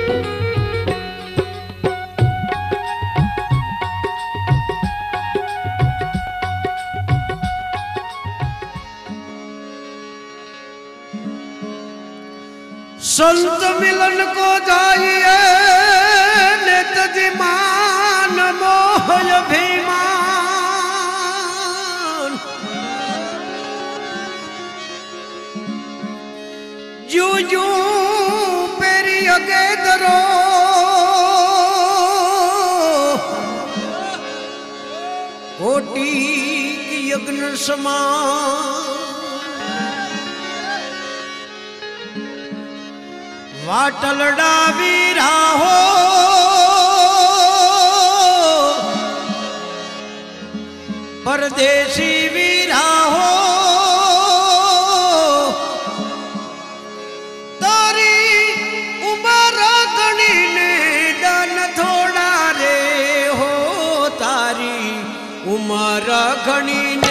संत मिलन को जाइए नित जिमान मोह अभिमान जू जू पेरी अगे दरो कोटि की यज्ञ समान वाटलड़ा वीरा हो परदेसी वीरा हो तारी उमर गणी ने दान थोड़ा रे हो तारी उमर गणी